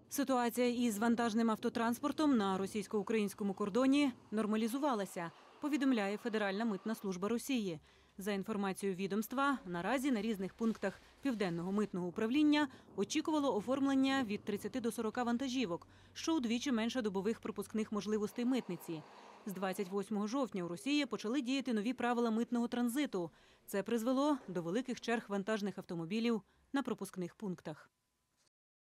Ситуація із вантажним автотранспортом на російсько-українському кордоні нормалізувалася, повідомляє Федеральна митна служба Росії. За інформацією відомства, наразі на різних пунктах Південного митного управління очікувало оформлення від 30 до 40 вантажівок, що удвічі менше добових пропускних можливостей митниці. З 28 жовтня у Росії почали діяти нові правила митного транзиту. Це призвело до великих черг вантажних автомобілів на пропускних пунктах.